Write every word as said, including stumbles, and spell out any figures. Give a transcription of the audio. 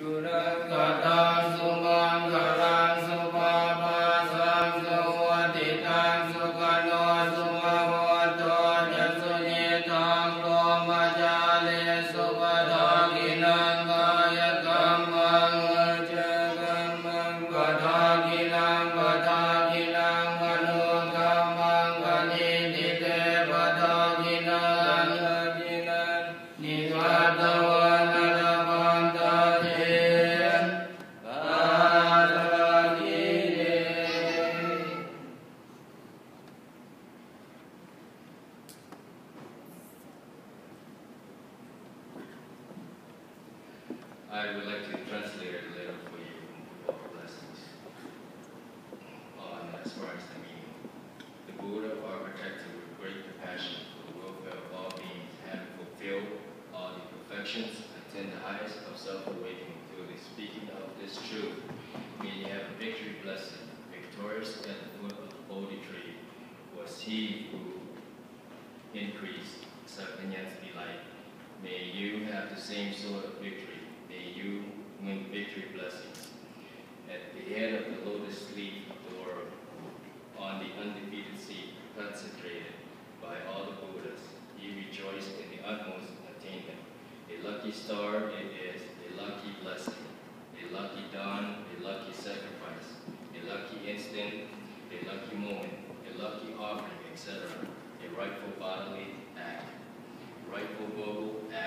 I would like to translate it later for you for blessings. On as far as the meaning, the Buddha architected with great compassion for the welfare of all beings, having fulfilled all the perfections, attain the highest of self-awakening through the speaking of this truth. May you have a victory blessing, victorious at the foot of the Bodhi tree, was he who increased Sakanya's delight. May you have the same sort of victory. May you win victory blessings. At the head of the lotus leaf of the world, on the undefeated seat, consecrated by all the Buddhas, you rejoice in the utmost attainment. A lucky star it is, a lucky blessing, a lucky dawn, a lucky sacrifice, a lucky instant, a lucky moment, a lucky offering, et cetera. A rightful bodily act, rightful verbal act,